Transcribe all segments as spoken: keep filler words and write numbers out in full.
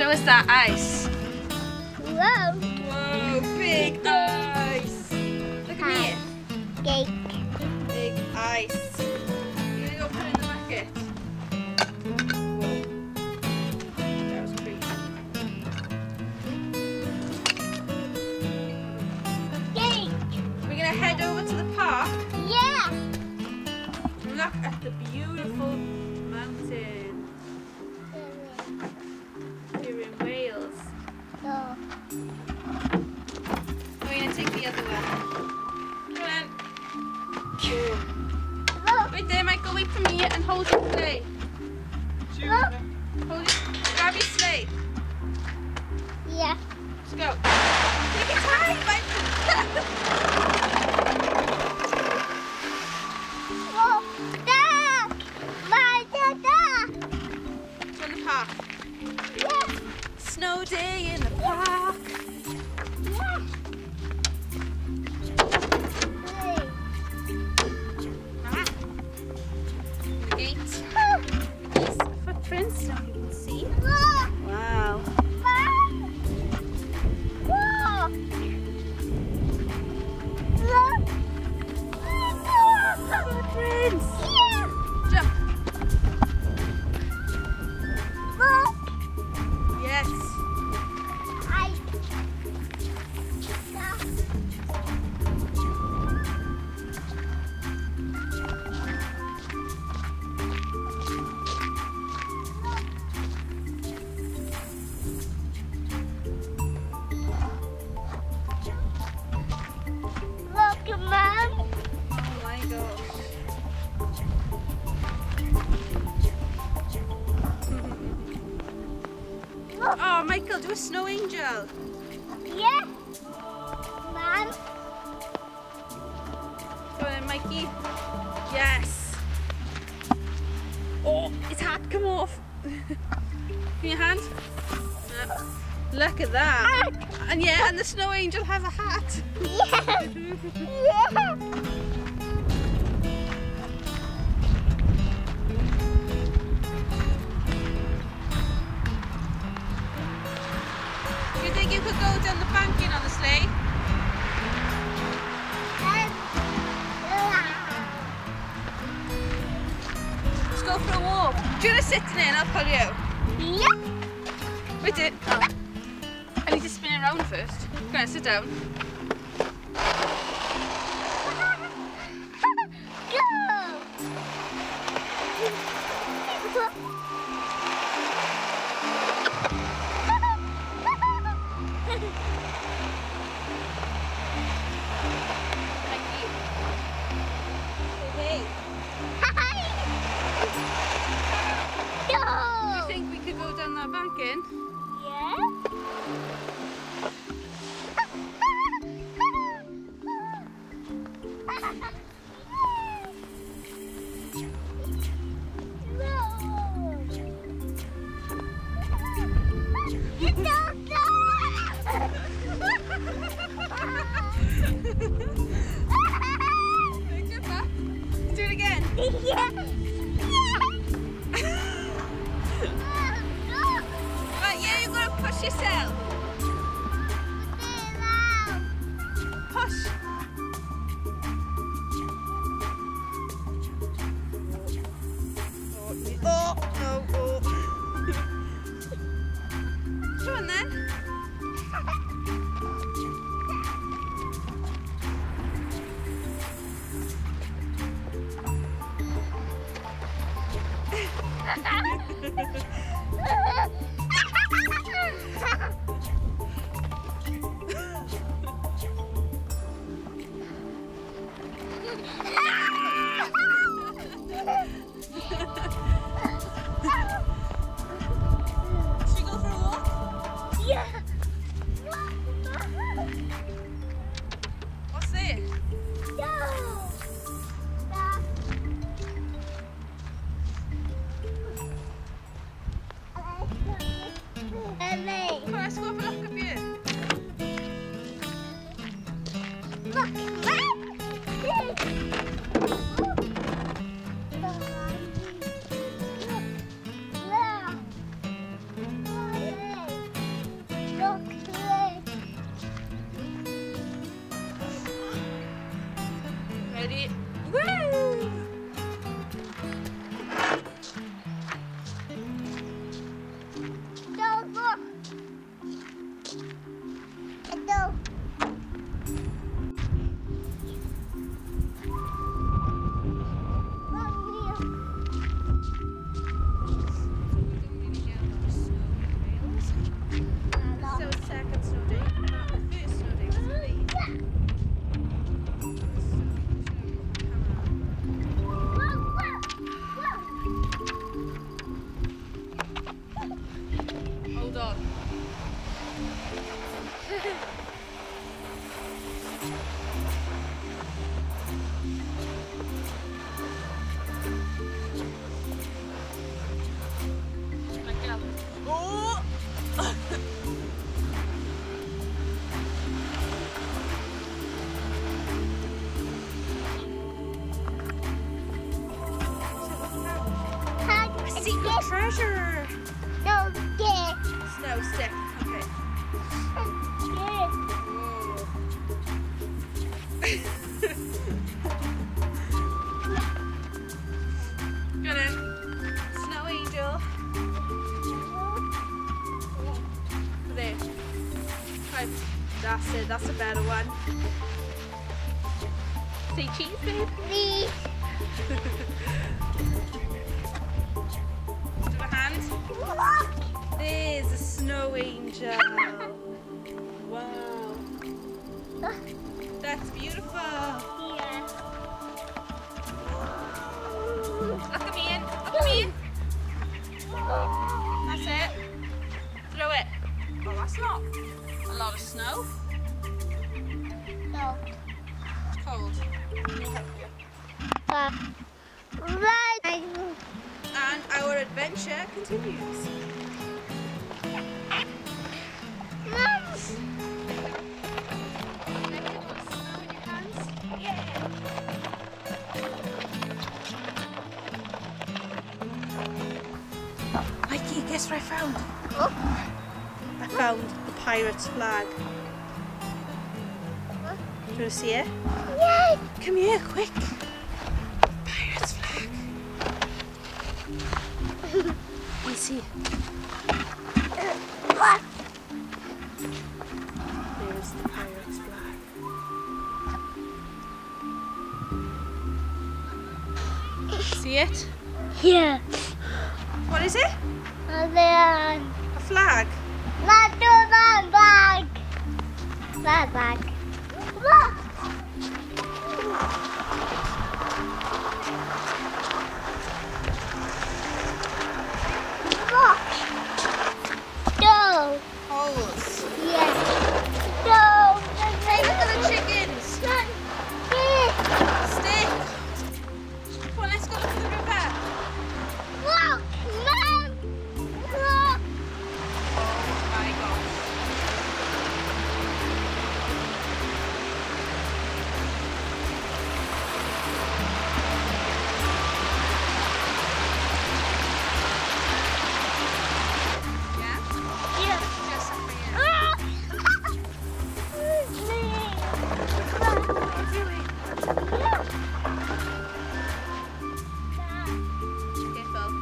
How is that ice? Whoa. Whoa, big ice. Look at me. Cake. Big ice. You're gonna go put it in the bucket. Whoa. That was crazy. Cake. We're gonna head over to the park. Yeah. Look at the beautiful mountain. Here in Wales. No. We're gonna take the other one. Come on. Look. Wait there, Michael. Wait for me and hold your sleigh. Look. Hold it. Grab your sleigh. Yeah. Let's go. Take your time, Michael. Look. Dad. My dad. It's on the park. Yeah. Snow day in the park. Yeah. Hey. Ah. The gate. These footprints, so you can see. Look. Wow. Mom. Look. Look. Footprints. Yeah. Jump. Look. Yes. I. Look, Mom. Oh my gosh. Look. Oh, Michael, do a snow angel. Yeah. Mom. Go on then, Mikey. Yes. Oh, his hat come off. Give me your hand. Uh, Look at that. And yeah, and the snow angel has a hat. Yeah. Yeah. Do you think you could go down the banking on the sleigh? Let's go for a walk. Do you want to sit in it and I'll pull you? Yeah. Wait it. Oh. I need to spin it around first. Go on, sit down. Mikey. Hey, hey. Go. Do you think we could go down that banking? Yeah. Ready? Woo! Go, go. Go. Hold on. Oh! Secret treasure! No, get. Snow stick. Okay. Got it. Snow angel. There. Right. That's it. That's a better one. Say cheese, babe. Please. Do a hand. There's a snow angel. Wow. That's beautiful. Yeah. Look at me in. Look at me in. That's it. Throw it. Oh, that's not a lot of snow. No. It's cold. Let me help you. Uh, right. And our adventure continues. Mom. Mikey, guess what I found? Oh. I found the pirate's flag. Do you want to see it? Yay. Come here, quick. Pirate's flag. You see? What? There's the pirate's flag. See it? Yeah. What is it? And then. A flag. Not do that bag. That bag. Look. Look. No. Holes. Yeah. No. Hey, look at the chickens. Stick. Come on, let's go look at the river. Look, Mom. Look. Oh my gosh. Yeah? Yeah. Just up here. Ah. Careful.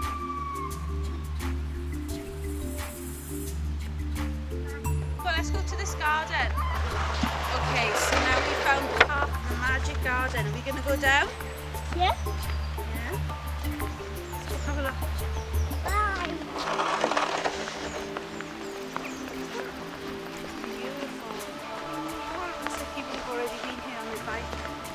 Come on, let's go to this garden. Okay, so now we found the path of the magic garden. Are we going to go down? Yeah. Yeah. Let's go have a look. Bye. Beautiful. Oh, looks like people have already been here on their bike.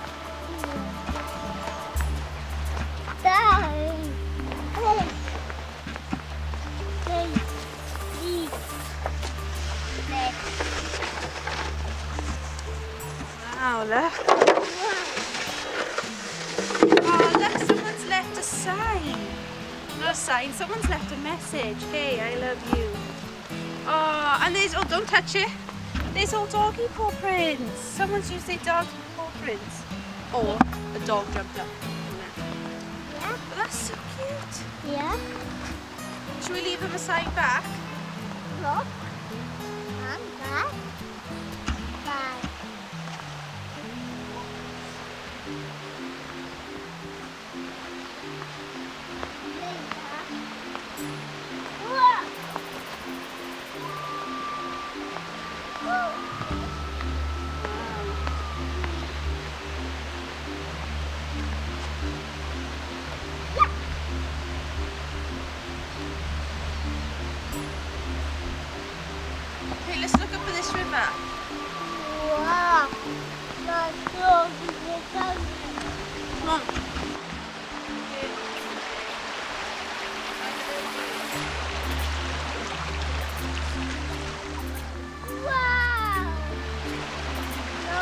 Bye. Hey. Hey. Eat. Hey. Wow, look. Oh, look, someone's left a sign. Not a sign, someone's left a message. Hey, I love you. Oh, and there's, oh, don't touch it. There's all doggy paw prints. Someone's used their doggy paw prints. Or a dog jumped up. Yeah. But that's so cute. Yeah. Should we leave them a sign back? Look. Mom, bye. Bye. on. Wow! No.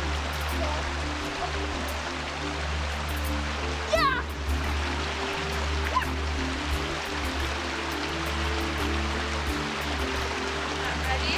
Yeah! Ready?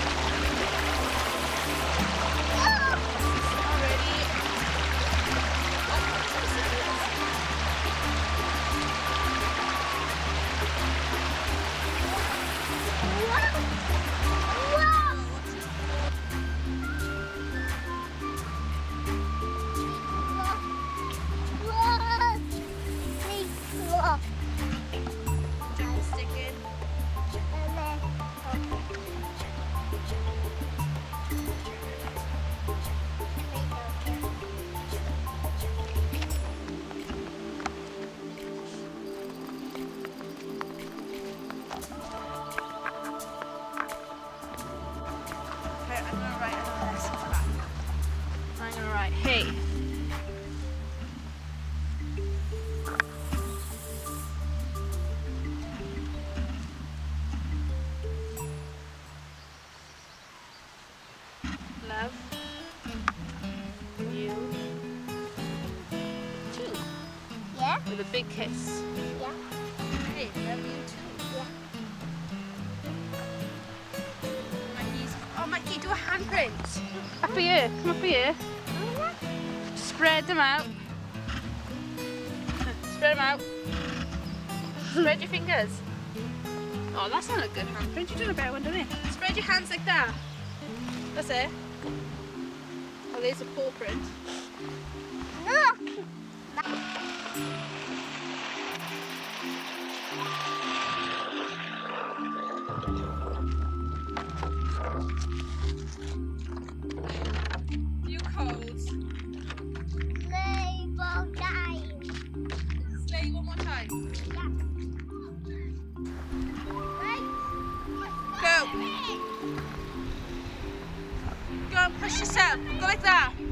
Hey. Love you too. Yeah? With a big kiss. Yeah. Hey, love you too. Yeah. Mikey's, oh Mikey, do a handprint. Up here, come up here. Spread them out. Spread them out. Spread your fingers. Oh, that's not a good handprint. You're doing a better one, don't you? Spread your hands like that. That's it. Oh, there's a paw print. Look! You cold. Sleigh ball time. Sleigh one more time. Yeah. Go. Go and push yourself. Go like that.